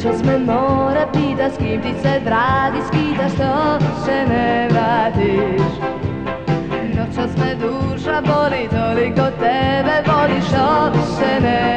Noćas me mora pita s kim ti se dragi skida, što se ne vratiš. Noćas me duša boli, toliko tebe voli, što se ne